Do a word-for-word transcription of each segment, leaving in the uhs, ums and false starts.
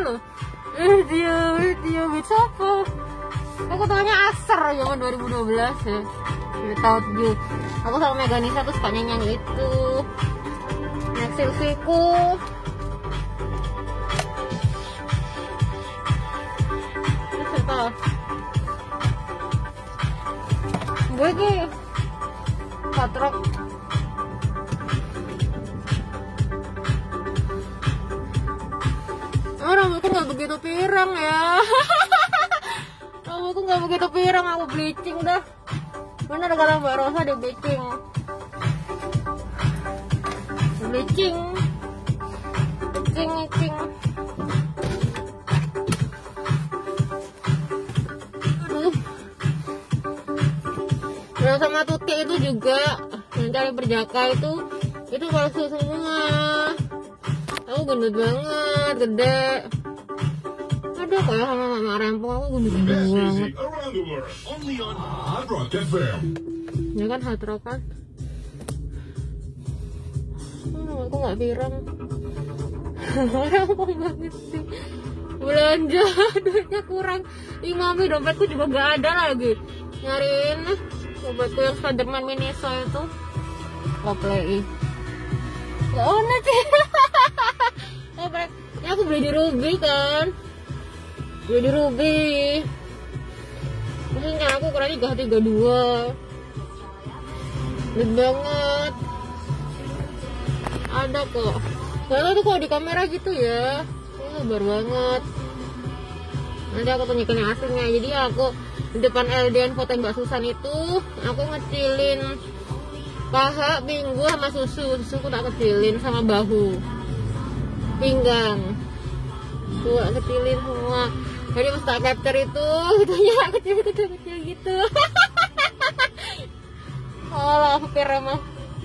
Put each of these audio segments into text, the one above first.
loh. Eh dia, eh dia bisa apa? Aku taunya Aser zaman dua ribu dua belas ya. Without You. Aku sama Meganisa tuh suka nyanyi itu. Next Silviku. Terus apa? Gue ki hard rock. Oh, rambutku nggak begitu pirang ya. Rambutku nggak begitu pirang, aku bleaching dah. Bener kata Mbak Rosa di bleaching. Bleaching, bleaching, bleaching. Aduh. Yang sama Tuti itu juga yang cari perjaka itu itu palsu semua. Aku gendut banget, gede. Ada kok ya sama Mama Rempong, aku gendut banget. Ya kan hard rock kan? Oh, aku nggak pirang. Rempong banget sih. Belanja duitnya kurang. Ih mami, dompetku juga nggak ada lagi. Nyariin dompetku yang Spiderman Miniso itu. Coldplay. Gak ada sih. Ini aku beli di Ruby kan. Beli di Ruby. Maksudnya aku ukurannya tiga tiga dua. Gede banget. Ada kok. Gak tau tuh kalau di kamera gitu ya. Ini lebar banget. Nanti aku tunjukin yang aslinya. Jadi aku di depan L D N foto Mbak Susan itu, aku ngecilin paha, pinggul sama susu. Susuku tak kecilin sama bahu, pinggang. Tuh tak kecilin semua. Jadi pas tak capture itu, itunya kecil-kecil gitu. Oh, hampir emang.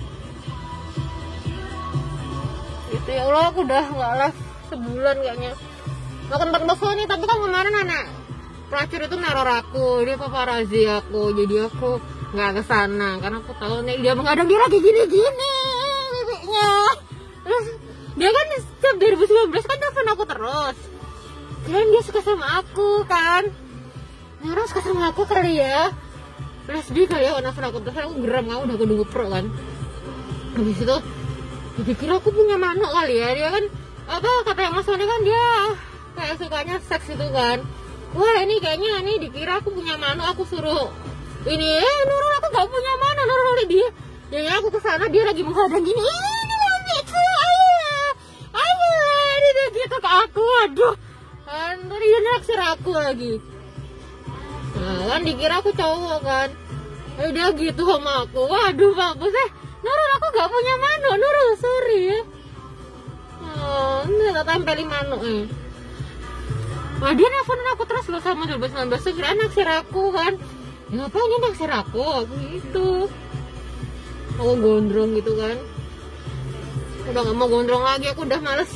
Itu ya Allah, aku udah nggak live sebulan kayaknya. Makan tempat bakso nih, tapi kan kemarin anak pelacur itu neror aku, dia paparazi aku, jadi aku nggak kesana karena aku tahu nih dia menghadang, dia lagi gini-gini bibiknya. Terus dia kan setiap dua ribu sembilan belas kan telepon aku terus. Dan dia suka sama aku kan. Neror suka sama aku kali ya. Terus dia kali ya nelfon aku, terus aku geram, aku udah aku nunggu pro kan. Habis itu dia kira aku punya manuk kali ya, dia kan apa kata yang Mas Sony kan dia kayak sukanya seks itu kan. Wah ini kayaknya ini dikira aku punya manuk, aku suruh ini, eh Nurul aku gak punya manuk, Nurul dia. Jadi aku kesana, dia lagi menghadang gini, ini mamiku, ayo, ayo, dia gitu ke aku, aduh. Kan tadi dia naksir aku lagi. Nah kan dikira aku cowok kan. Eh dia gitu sama aku, waduh bagus eh. Nurul aku gak punya manuk, Nurul sorry ya. Oh, ini tak tempelin manuk eh. Nah dia nelfonin aku terus loh sama dua ribu sembilan belas, kira naksir aku kan. Ya ngapain dia naksir aku, aku gitu. Aku gondrong gitu kan. Udah gak mau gondrong lagi, aku udah males.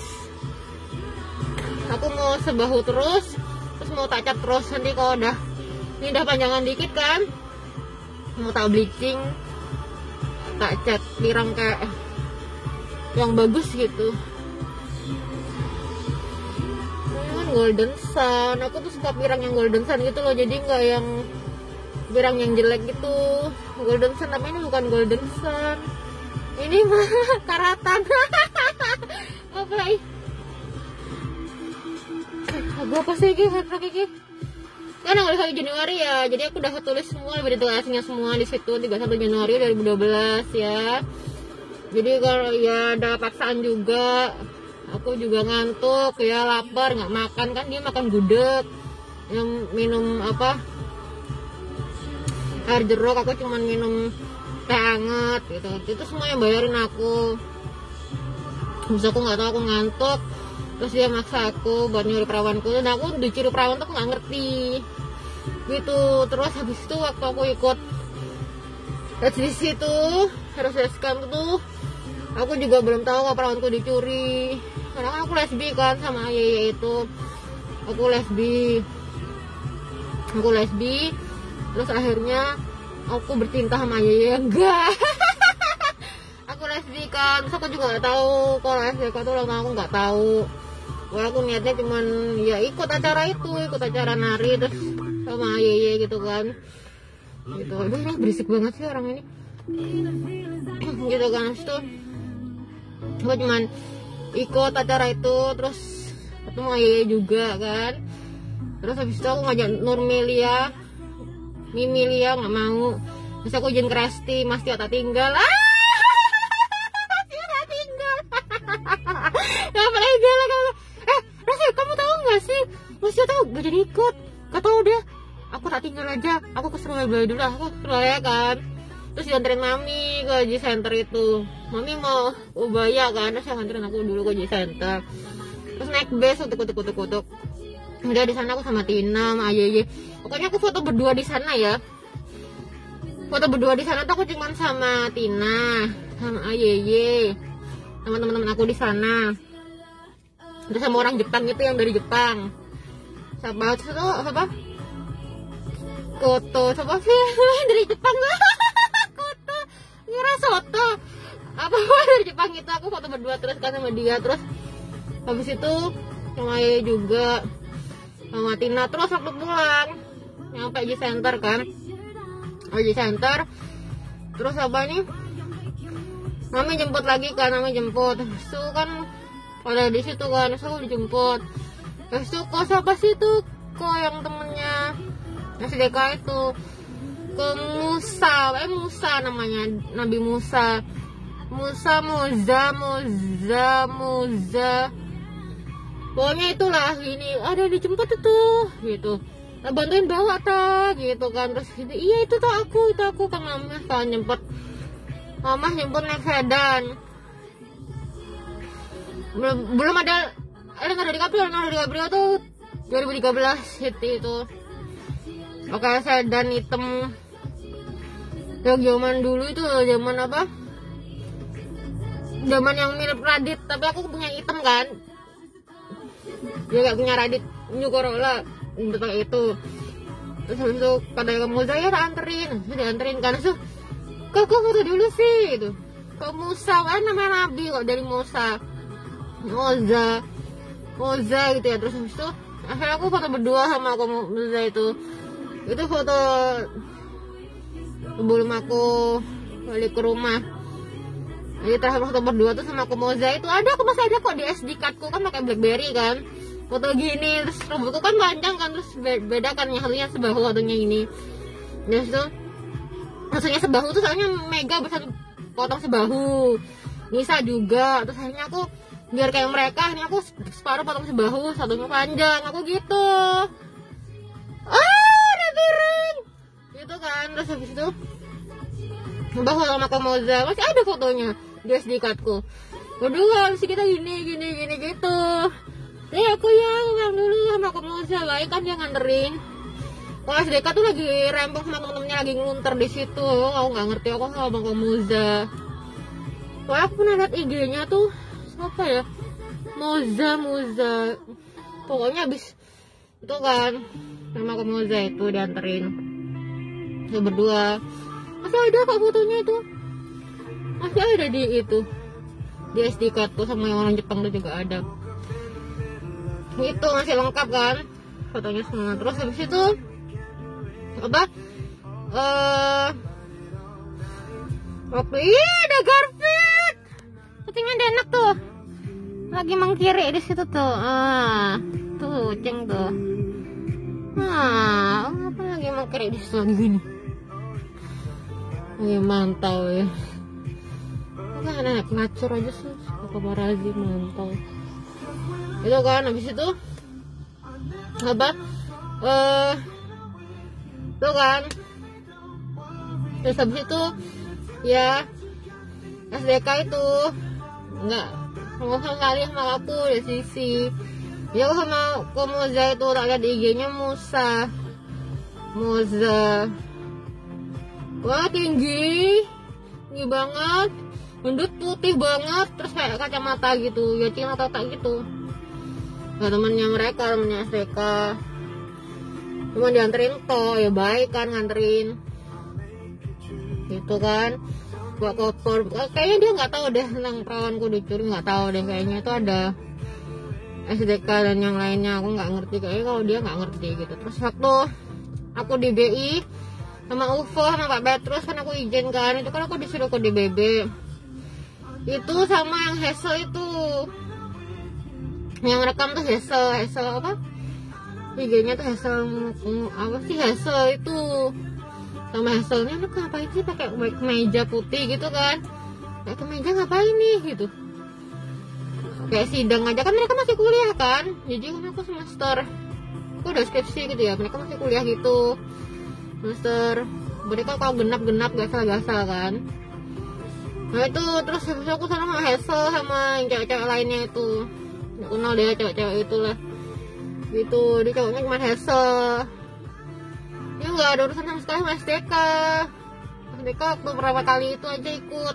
Aku mau sebahu terus, terus mau tak cat terus. Nanti kalau udah, ini udah panjangan dikit kan, mau tak bleaching, tak cat pirang kayak yang bagus gitu. Golden Sun, aku tuh suka pirang yang Golden Sun gitu loh, jadi nggak yang pirang yang jelek gitu. Golden Sun, tapi ini bukan Golden Sun, ini mah karatan. Apa lagi? Lagu apa sih ini? Ini kan tanggal satu Januari ya, jadi aku udah tulis semua lebih detailnya semua di situ. Tiga puluh satu Januari dua ribu dua belas ya. Jadi kalau ya ada paksaan juga. Aku juga ngantuk ya, lapar, nggak makan kan, dia makan gudeg, yang minum apa air jeruk, aku cuma minum teh hangat gitu. Itu semua yang bayarin aku. Terus aku nggak tahu, aku ngantuk, terus dia maksa aku buat nyuri perawanku, dan aku dicuri perawan tuh aku nggak ngerti gitu. Terus habis itu waktu aku ikut tes di situ harus rescam tuh, aku juga belum tahu kalau perawanku dicuri. Karena kan aku lesbi kan sama Ayah itu, aku lesbi, aku lesbi, terus akhirnya aku bercinta sama Ayah, enggak. Aku lesbi kan, terus aku juga nggak tahu kalau lesbi itu ulang tahun, aku nggak tahu. Wah, aku niatnya cuman ya ikut acara itu, ikut acara nari terus sama Yeye gitu kan. Gitu. Aduh, ini berisik banget sih orang ini. Gitu kan, itu aku cuman ikut acara itu terus ketemu Yeye juga kan. Terus habis itu aku ngajak Nurmelia, Mimilia nggak mau. Terus aku izin ke Resti, Mas Tio tak tinggal. Ah, Tio tak tinggal. Gak pernah tinggal kamu. Eh, Resti, kamu tahu nggak sih? Mas Tio tahu gak jadi ikut. Gak tahu deh. Aku tak tinggal aja. Aku ke Surabaya dulu. Aku ke Surabaya kan. Terus dianterin Mami ke G Center itu. Mami mau Ubaya kan. Terus anterin aku dulu ke G Center. Terus naik bus untuk kutuk kutuk kutuk. Udah di sana aku sama Tina, sama Ayeye. Pokoknya aku foto berdua di sana ya. Foto berdua di sana tuh aku cuman sama Tina, sama Ayeye, sama teman-teman aku di sana. Terus sama orang Jepang itu yang dari Jepang. Siapa itu apa? Koto, siapa sih dari Jepang? Koto, ngira Soto. Apa dari Jepang itu aku foto berdua terus kan sama dia. Terus habis itu sama Ayeye juga, sama Tina. Terus waktu pulang nyampe G Center kan, G Center terus apa nih, Mami jemput lagi kan, Mami jemput terus tuh kan pada di situ kan, terus aku dijemput. Terus tuh kok siapa sih tuh, kok yang temennya S D K itu, ke Musa, eh Musa namanya, Nabi Musa, Musa, Muza, Muza, Muza, pokoknya itulah ini ada dijemput itu gitu. Nah, bantuin bawa tak gitu kan. Terus gitu, iya itu tuh aku, itu aku kan mama kan nyempet, mama nyempet naik sedan. Belum, belum ada ada nggak dari Gabriel, nggak dari Gabriel tuh dua ribu tiga belas hit itu. Oke, sedan hitam yang zaman dulu itu, zaman apa? Zaman yang mirip Radit, tapi aku punya hitam kan. Dia gak punya Radit, New Corolla pakai itu. Terus habis itu pada kamu saya anterin, sudah anterin kan. Terus kok kok foto dulu sih itu. Kok Musa kan namanya Nabi kok, dari Musa, Moza, Moza gitu ya. Terus habis itu akhirnya aku foto berdua sama aku Moza itu. Itu foto sebelum aku balik ke rumah. Jadi terakhir foto berdua tuh sama aku Moza itu ada, aku masih ada kok di S D cardku kan, pakai BlackBerry kan. Foto gini, terus rambutku kan panjang kan, terus beda kan, yang satunya sebahu, satunya ini. Terus tuh maksudnya sebahu tuh soalnya Mega bersatu potong sebahu, Nisa juga. Terus akhirnya aku biar kayak mereka, ini aku separuh potong sebahu, satunya panjang, aku gitu. Ah, ada piring gitu kan. Terus habis itu Mbak sama Komoza masih ada fotonya di S D cardku berdua, masih kita gini gini gini gitu. Eh aku ya ulang dulu sama Komoza, baik kan dia nganterin. Kalau S D K tuh lagi rempong sama temen-temennya, lagi ngelunter di situ. Aku nggak ngerti, aku sama Komoza. Wah, aku pernah liat I G-nya tuh siapa ya, Moza Moza. Pokoknya abis itu kan sama Komoza itu dianterin, itu berdua. Masih ada kok fotonya itu, masih ada di itu, di S D card tuh, sama yang orang Jepang tuh juga ada. Itu masih lengkap kan fotonya semua. Terus habis itu apa? Uh, waktu iya ada Garfield, kucingnya ada enak tuh, lagi mengkiri di situ tuh. Ah, tuh kucing tuh. Ah, apa lagi mengkiri di situ lagi gini? Lagi mantau ya. Kan anak ngacur aja sih, paparazi mantau. Itu kan habis itu apa? Eh, uh, itu kan. Terus habis itu ya S D K itu enggak ngomong kali sama aku di sisi. Ya aku sama Komoza itu tak lihat di I G-nya Musa, Moza. Wah, tinggi, tinggi banget, gendut, putih banget, terus kayak kacamata gitu, ya Cina tata gitu. Nah, temannya mereka, temannya S D K, cuma dianterin toh, ya baik kan nganterin, gitu kan. Buat koper, kayaknya dia nggak tahu deh tentang perawanku dicuri, nggak tahu deh, kayaknya itu ada S D K dan yang lainnya aku nggak ngerti, kayaknya kalau dia nggak ngerti gitu. Terus waktu aku di B I sama U F O sama Pak Petrus kan aku izin kan, itu kan aku disuruh ke D B B itu sama yang Hazel itu, yang rekam tuh Hazel, Hazel apa I G-nya tuh Hazel apa sih Hazel itu, sama Hazelnya lu ngapain sih pakai meja putih gitu kan, pakai meja ngapain nih gitu, kayak sidang aja kan, mereka masih kuliah kan, jadi kan aku semester aku udah skripsi gitu ya, mereka masih kuliah gitu semester, mereka kalau genap-genap gasal-gasal kan. Nah itu terus habis aku sama Hazel sama yang cewek-cewek lainnya itu, nggak kenal deh cewek-cewek itulah gitu, di cowoknya cuma Hazel, dia nggak ada urusan sama sekali sama S D K. S D K beberapa kali itu aja ikut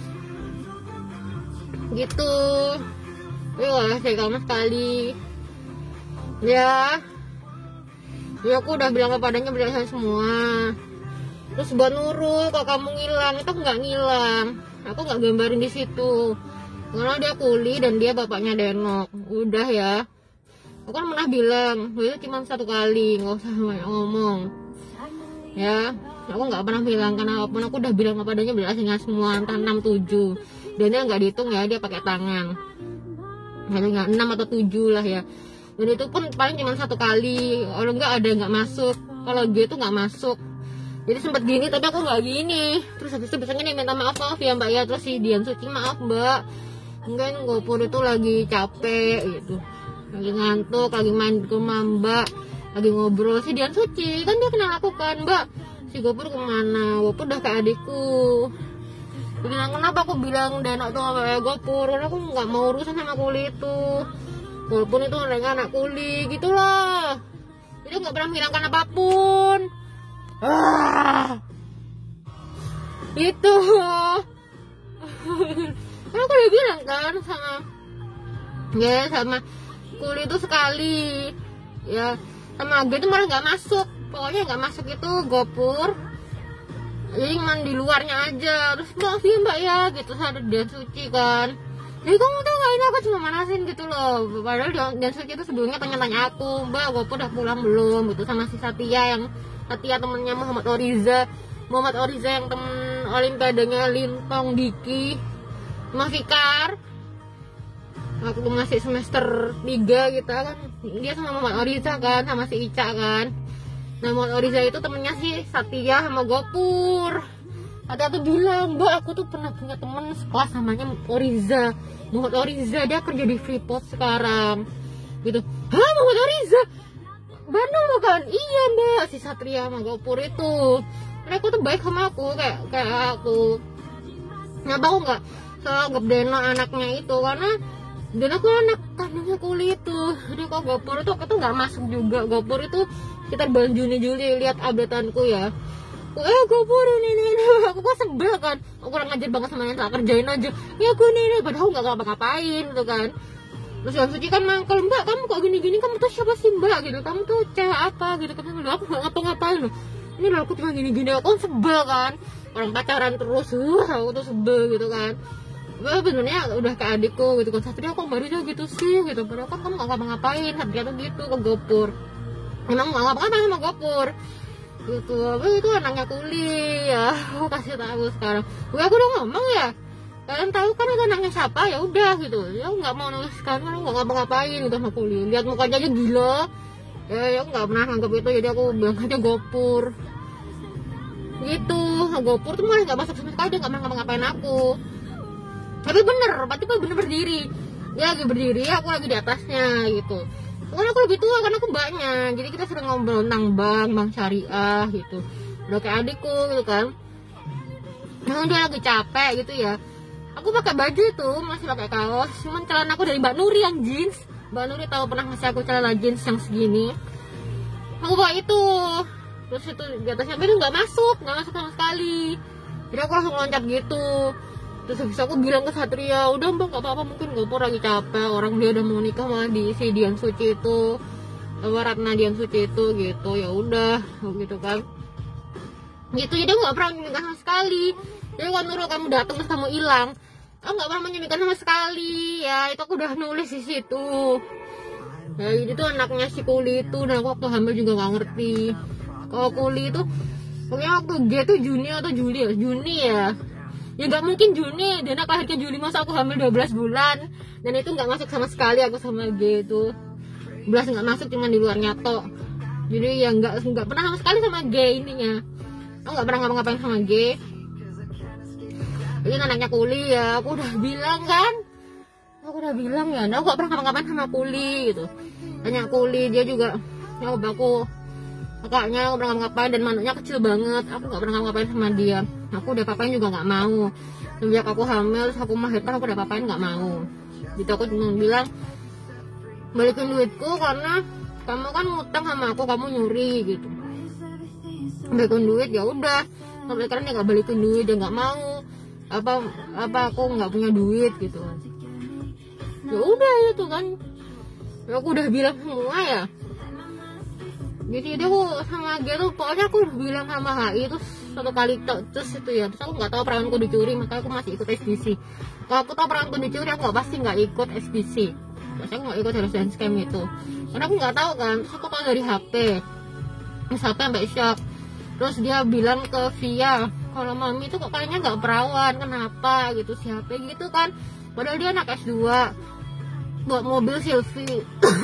gitu, tapi nggak S D K sama sekali ya. Ya aku udah bilang kepadanya berjelasan semua. Terus Mbak Nurul, kalau kamu ngilang, itu nggak ngilang, aku nggak gambarin di situ karena dia kuli dan dia bapaknya Denok. Udah ya, aku kan pernah bilang itu cuma satu kali, nggak usah banyak ngomong ya. Aku nggak pernah bilang, karena apapun aku udah bilang kepadanya berjelasin semua, entah enam tujuh, dan dia nggak dihitung ya, dia pakai tangan, jadi nggak enam atau tujuh lah ya. Dan itu pun paling cuma satu kali, kalau enggak ada nggak masuk, kalau dia tuh nggak masuk. Jadi sempet gini tapi aku nggak gini. Terus habis itu biasanya nih minta maaf maaf ya Mbak ya, terus si Dian Suci maaf Mbak, enggak Gopur itu lagi capek gitu, lagi ngantuk, lagi main ke rumah Mbak, lagi ngobrol. Si Dian Suci kan dia kenal aku kan, Mbak si Gopur kemana, Gopur udah kayak adikku. Bilang kenapa aku bilang Denok tuh kayak Gopur, karena aku nggak mau urusan sama kuli itu, walaupun itu orangnya anak kuli gitu loh. Jadi nggak pernah menghilangkan apapun. Ah, itu kan aku udah bilang kan sama ya, sama kuli itu sekali ya, sama Aga itu malah nggak masuk, pokoknya nggak masuk itu Gopur, jadi cuma di luarnya aja. Terus maaf ya Mbak ya gitu, ada Dian Suci kan, jadi kamu tuh nggak, ini aku cuma manasin gitu loh. Padahal Dian Suci itu sebelumnya tanya-tanya aku, Mbak Gopur udah pulang belum gitu, sama si Satya, yang Satya temennya Muhammad Oriza, Muhammad Oriza yang temen olimpiadanya Lintong Diki, sama Fikar. Waktu masih semester tiga gitu kan, dia sama Muhammad Oriza kan, sama si Ica kan. Nah Muhammad Oriza itu temennya si Satya sama Gopur. Ada tuh bilang, Mbak aku tuh pernah punya temen sekelas namanya Oriza, Muhammad Oriza, dia kerja di Freeport sekarang gitu. Hah Muhammad Oriza Bandung bukan? Iya Mbak, si Satria sama Gopur itu mereka tuh baik sama aku, kayak kayak aku. Kenapa aku nggak anggap Deno anaknya itu, karena Deno tuh anak kandungnya kuli itu. Jadi kok Gopur itu aku tuh nggak masuk juga. Gopur itu sekitar bulan Juni Juli, lihat updateanku ya, eh Gopur ini ini, ini. Aku kok sebel kan, aku kurang ngajar banget sama yang tak kerjain aja ya aku ini, ini. Padahal nggak ngapa-ngapain gitu kan. Terus Dian Suci kan mangkel, Mbak kamu kok gini-gini, kamu tuh siapa sih Mbak gitu, kamu tuh cewek apa gitu. Kamu bilang aku nggak ngapa-ngapain loh, ini loh aku cuma gini-gini. Aku sebel kan, orang pacaran terus, uh, aku tuh sebel gitu kan. Bah, benernya udah kayak adikku gitu kan. Satria kok baru aja gitu sih gitu, padahal kan kamu nggak ngapa-ngapain. Satria tuh gitu ke Gopur, emang nggak ngapa-ngapain sama Gopur gitu. Apa itu anaknya kuli ya, aku kasih tahu sekarang. Gue aku udah ngomong ya, kalian tahu kan itu anaknya siapa, ya udah gitu. Ya nggak mau nulis kan, nggak ngapa-ngapain gitu sama kuli. Lihat mukanya aja gila. Ya ya nggak pernah nganggap itu, jadi aku bilang aja Gopur gitu. Gopur tuh malah nggak masuk sama sekali, dia nggak pernah ngapa-ngapain aku. Tapi bener, berarti aku bener berdiri. Dia lagi berdiri, aku lagi di atasnya gitu. Karena aku lebih tua, karena aku mbaknya. Jadi kita sering ngobrol tentang bank, bank syariah gitu. Udah kayak adikku gitu kan. Memang dia lagi capek gitu ya. Aku pakai baju itu, masih pakai kaos. Cuman celana aku dari Mbak Nuri yang jeans. Mbak Nuri tahu pernah ngasih aku celana jeans yang segini. Aku bawa itu. Terus itu di atasnya, tapi itu nggak masuk, nggak masuk sama sekali. Jadi aku langsung loncat gitu. Terus habis aku bilang ke Satria, udah Mbak nggak apa-apa, mungkin Gopur lagi capek, orang dia udah mau nikah malah di si Dian Suci itu, Ratna Dian Suci itu gitu. Ya udah gitu kan gitu. Jadi aku nggak pernah menyembuhkan sama sekali. Jadi kalau Nurul kamu datang terus kamu hilang, aku nggak pernah menyembuhkan sama sekali ya. Itu aku udah nulis di situ Ya jadi tuh anaknya si Kuli itu, dan aku waktu hamil juga nggak ngerti. Kalau Kuli itu pokoknya waktu G tuh Juni atau Juli ya, Juni ya. Ya nggak mungkin Juni, dan aku akhirnya Juli, masa aku hamil dua belas bulan. Dan itu nggak masuk sama sekali aku sama G itu. Belas nggak masuk, cuma di luarnya tok. Jadi ya nggak nggak pernah sama sekali sama G intinya. Aku nggak pernah ngapa-ngapain sama G. Jadi anaknya Kuli ya, aku udah bilang kan, aku udah bilang ya, nah, aku gak pernah ngapa-ngapain sama Kuli gitu. Tanya Kuli, dia juga, ya aku kakaknya aku pernah ngapa-ngapain, dan manuknya kecil banget, aku gak pernah ngapa-ngapain sama dia. Aku udah papain juga gak mau. Sejak aku hamil, terus aku melahirkan, aku udah papain gak mau. Gitu aku cuma bilang, balikin duitku karena kamu kan ngutang sama aku, kamu nyuri gitu. Balikin duit, ya udah. Sampai sekarang dia gak balikin duit, dia gak mau. apa apa aku nggak punya duit gitu. Ya udah itu kan, ya, aku udah bilang semua ya. Jadi dia aku sama dia tuh pokoknya aku udah bilang sama H I itu satu kali terus itu ya. Terus aku nggak tahu perawanku dicuri, makanya aku masih ikut ekspedisi. Kalau aku tahu perawanku dicuri, aku nggak pasti nggak ikut ekspedisi. Terus aku nggak ikut harus dan scam itu, karena aku nggak tahu kan. Terus aku tahu dari H P, Terus H P sampai shock. Terus dia bilang ke Via, kalau mami tuh kok kayaknya nggak perawan, kenapa gitu, siapa gitu kan, padahal dia anak S dua, buat mobil Sylvie.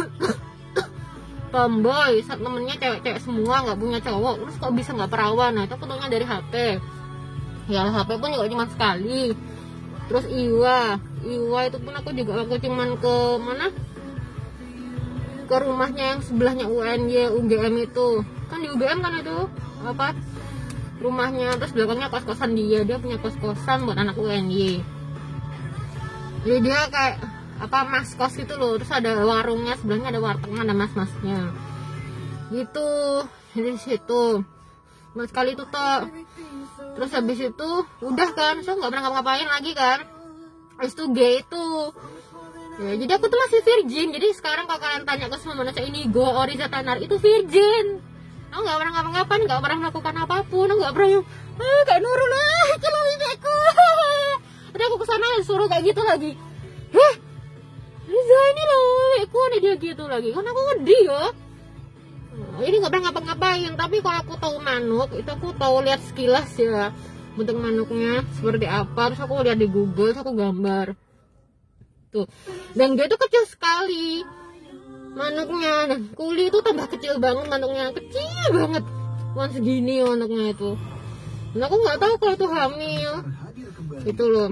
Tomboy, saat temennya cewek-cewek semua, nggak punya cowok, terus kok bisa nggak perawan. Nah itu ketemu dari H P ya, H P pun juga cuma sekali. Terus Iwa Iwa itu pun aku juga, aku cuman ke mana, ke rumahnya yang sebelahnya U N Y U G M itu kan, di U G M kan itu apa rumahnya, terus belakangnya kos-kosan dia dia punya kos-kosan buat anak U N Y. Jadi dia kayak apa, mas kos gitu loh. Terus ada warungnya sebelahnya, ada wartegnya, ada mas-masnya gitu. Jadi situ mas sekali itu toh. Terus habis itu udah kan, so nggak pernah ngapa-ngapain lagi kan. Habis itu G itu ya, jadi aku tuh masih virgin. Jadi sekarang kalau kalian tanya ke semua manusia ini Go Oriza Tanar itu virgin. Aku nggak pernah ngapa-ngapain, nggak pernah melakukan apapun. Aku nggak pernah ah, kayak Nurul lah, kalau ibuku. Udah aku kesana suruh kayak gitu lagi. Heh, Riza ini loh, ibuku nih dia gitu lagi. Kan aku ngedi ya. Nah, ini nggak pernah ngapa-ngapain. Tapi kalau aku tahu manuk, itu aku tahu lihat sekilas ya bentuk manuknya seperti apa. Terus aku lihat di Google, terus aku gambar. Tuh, dan dia tuh kecil sekali manuknya. Dan Kuli itu tambah kecil banget manuknya, kecil banget, cuma segini manuknya itu. Dan aku nggak tahu kalau itu hamil itu loh.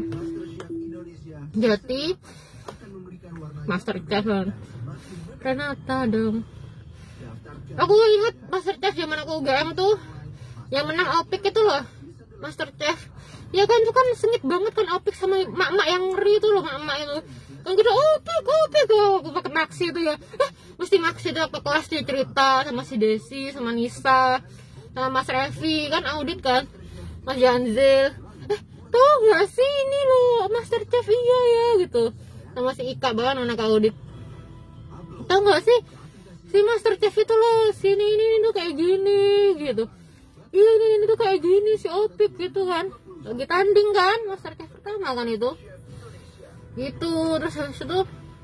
Jati Master Chef kan, Renata dong. Aku ingat Master Chef zaman aku U G M tuh, yang menang Opik itu loh, Master Chef. Ya kan itu kan sengit banget kan Opik sama mak-mak yang ngeri itu loh, mak-mak itu. Kan kita Opik, Opik, aku pakai Maxi itu ya. Eh, mesti Maxi itu ke kelas dia cerita sama si Desi, sama Nisa, sama Mas Revi kan audit kan, Mas Janzil. Eh, tau gak sih ini loh Master Chef, iya ya gitu. Sama si Ika banget anak audit. Tau gak sih si Master Chef itu loh, sini ini, ini tuh kayak gini gitu. Iya ini, ini tuh kayak gini si Opik gitu kan. Lagi tanding kan Master Chef pertama kan itu. Gitu, terus habis itu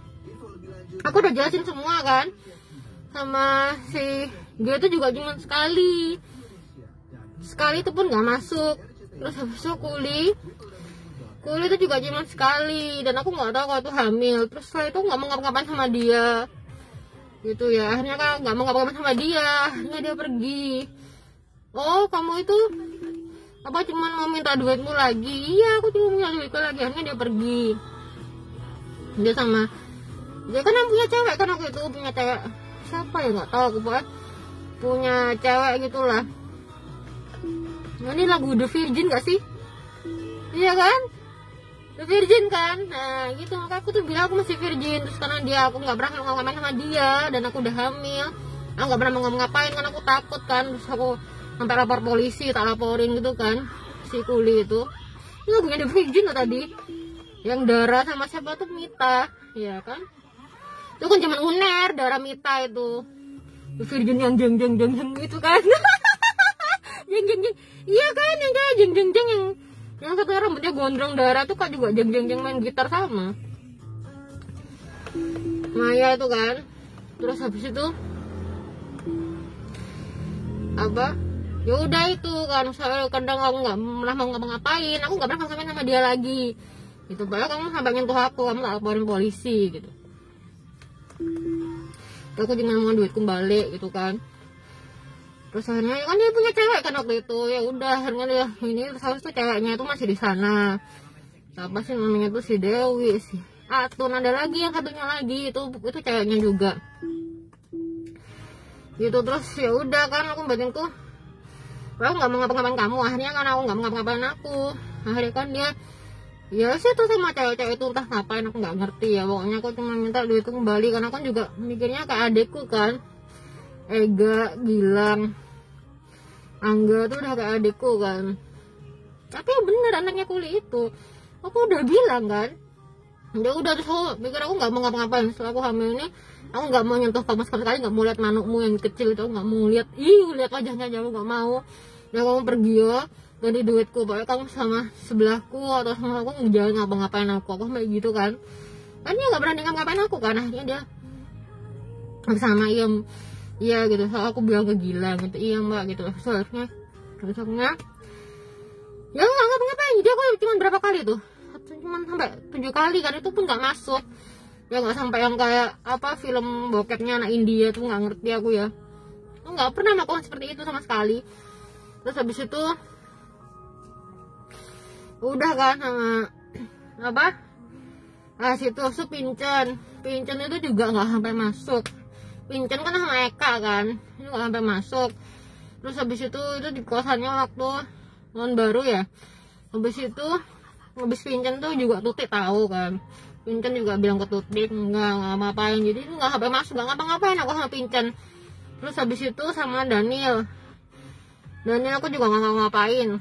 aku udah jelasin semua kan sama si dia itu juga cuma sekali sekali itu pun nggak masuk. Terus habis itu Kuli Kuli itu juga cuma sekali, dan aku nggak tahu kalau itu hamil. Terus setelah itu nggak mau ngapa-ngapain sama dia gitu ya. Akhirnya kan nggak mau ngapa-ngapain sama dia, akhirnya dia pergi. Oh kamu itu apa cuman mau minta duitmu lagi? Iya aku cuma minta duitku lagi. Akhirnya dia pergi. Dia sama dia kan yang punya cewek kan, aku itu punya cewek siapa ya nggak tahu aku, buat punya cewek gitulah. Nah, ini lagu The Virgin gak sih? Iya kan, The Virgin kan. Nah gitu, maka aku tuh bilang aku masih virgin. Terus karena dia, aku nggak pernah ngomong-ngomong sama dia, dan aku udah hamil, aku nggak pernah ngomong-ngapain kan, aku takut kan. Terus aku sampai lapor polisi, tak laporin gitu kan si Kuli itu. Ini lagunya The Virgin loh tadi, yang Dara sama siapa tuh Mita, ya kan? Itu kan zaman Uner, Dara Mita itu. The Virgin yang jeng jeng jeng jeng gitu kan. Jeng jeng jeng, iya kan, yang kayak jeng jeng jeng yang yang satu rambutnya gondrong Dara tuh kan juga jeng jeng jeng main gitar sama Maya itu kan. Terus habis itu apa, ya udah itu kan, saya kadang aku nggak pernah mau ngapa-ngapain, aku nggak pernah ngapa-ngapain sama dia lagi gitu. Padahal kamu sampai nyentuh aku, kamu tak laporin polisi gitu. Terus aku cuma mau duit kembali gitu kan. Terus akhirnya kan dia punya cewek kan waktu itu, ya udah akhirnya dia ini, terus habis itu ceweknya itu masih di sana. Apa sih namanya tuh, si Dewi, si Atun, ada lagi yang satunya lagi itu itu ceweknya juga gitu. Terus ya udah kan aku batin tuh, aku nggak mau ngapa-ngapain kamu. Akhirnya kan aku nggak mau ngapa-ngapain aku, akhirnya kan dia ya sih tuh sama cewek-cewek itu entah ngapain, aku nggak ngerti ya. Pokoknya aku cuma minta duit itu kembali, karena aku juga mikirnya kayak adekku kan, Ega, Gilang, Angga tuh udah kayak adekku kan. Tapi ya bener anaknya Kuli itu, aku udah bilang kan. Ya udah, terus aku mikir aku nggak mau ngapa-ngapain setelah aku hamil ini. Aku nggak mau nyentuh kamu sekali-kali, nggak mau lihat manukmu yang kecil itu, nggak mau lihat, ih lihat wajahnya aja aku nggak mau. Dan kamu pergi ya, ganti duitku, pokoknya kamu sama sebelahku atau sama aku jangan ngapa-ngapain aku, aku kayak gitu kan. Kan dia nggak berani ngapa-ngapain aku kan, akhirnya dia sama iya, iya gitu. So, aku bilang ke Gilang gitu, iya mbak gitu. Soalnya, besoknya, ya nggak ngapa-ngapain, jadi aku cuma berapa kali tuh, cuma sampai tujuh kali kan, itu pun nggak masuk. Ya nggak sampai yang kayak apa film bokepnya anak India tuh, nggak ngerti aku ya. Aku nggak pernah melakukan seperti itu sama sekali. Terus habis itu udah kan sama apa, ah situ su Pincen, Pincen itu juga nggak sampai masuk. Pincen kan sama Eka kan, itu nggak sampai masuk. Terus habis itu itu di kosannya waktu tahun baru ya. Habis itu habis Pincen tuh juga Tuti tahu kan. Pincen juga bilang ke Tuti nggak nggak ngapain, jadi itu nggak sampai masuk, nggak ngapa-ngapain aku sama Pincen. Terus habis itu sama Daniel, Daniel aku juga nggak ngapain,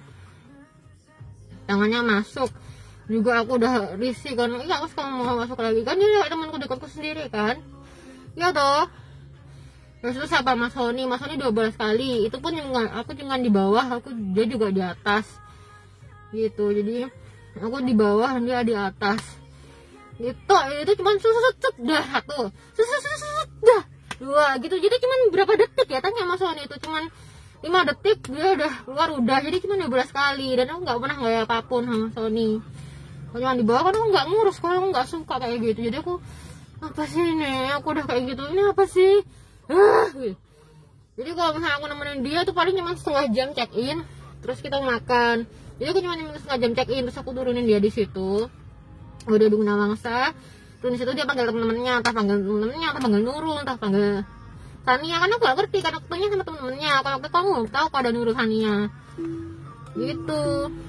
tangannya masuk juga. Aku udah risih kan, iya aku sekarang mau masuk lagi kan, dia temanku dekatku sendiri kan, ya toh. Terus itu siapa, Mas Sony, Mas Sony dua belas kali, itu pun yang aku cuma di bawah, aku dia juga di atas gitu. Jadi aku di bawah, dia di atas gitu. Itu cuma susut dah satu, susut dah dua gitu. Jadi cuma berapa detik ya, tanya Mas Sony, itu cuma lima detik dia udah keluar udah. Jadi cuma dua belas kali, dan aku nggak pernah nggak apapun sama Sony. Kalau yang di bawah kan aku nggak ngurus, kalau aku nggak suka kayak gitu. Jadi aku apa sih ini, aku udah kayak gitu, ini apa sih ah, gitu. Jadi kalau misalnya aku nemenin dia tuh paling cuma setengah jam check in, terus kita makan. Jadi aku cuma setengah jam check in, terus aku turunin dia di situ. Udah di Gunawangsa, terus di situ dia panggil temen-temennya, entah panggil temen-temennya, entah panggil Nurul, entah panggil Sania, karena aku gak ngerti, karena aku tanya sama temen-temennya. Kalau aku kamu tahu kalau ada Nurul Sania gitu.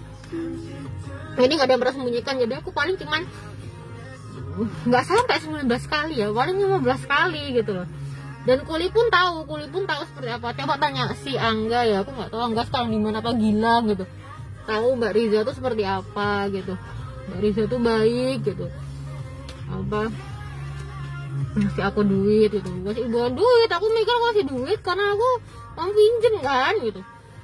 Jadi gak ada yang pernah sembunyikan. Jadi aku paling cuman nggak sampai sembilan belas kali ya, paling lima belas kali gitu loh. Dan Kuli pun tahu, Kuli pun tahu seperti apa. Coba tanya si Angga ya, aku nggak tahu Angga sekarang di mana, apa Gilang gitu. Tahu Mbak Riza tuh seperti apa gitu. Mbak Riza tuh baik gitu. Apa ngasih aku duit gitu, ngasih bukan duit, aku mikir ngasih duit karena aku mau pinjem kan gitu.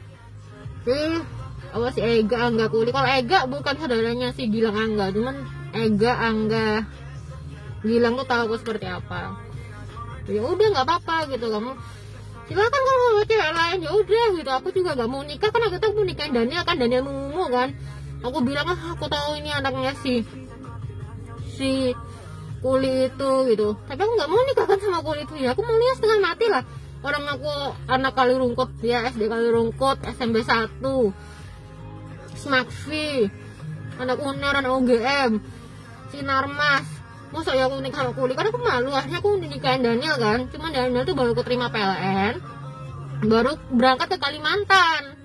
Eh, apa si Ega, Angga, Kuli. Kalau Ega bukan saudaranya si Gilang Angga, cuman Ega, Angga, Gilang tuh tahu aku seperti apa. Ya udah nggak apa-apa gitu, kamu silakan kalau mau cewek lain, ya udah gitu. Aku juga nggak mau nikah, kan aku tuh mau nikahin Daniel kan, Daniel Mumu kan. Aku bilang ah aku tahu ini anaknya si si Kuli itu gitu, tapi aku nggak mau nikah kan sama Kuli itu ya. Aku mau lihat setengah mati lah, orang aku anak Kali Rungkut ya, S D Kali Rungkut, S M B satu, Smakfi, anak Uner, anak U G M, Sinarmas. Masa ya aku nikah sama Kuli, kan aku malu. Akhirnya aku nikahin Daniel kan, cuman Daniel tuh baru keterima P L N, baru berangkat ke Kalimantan.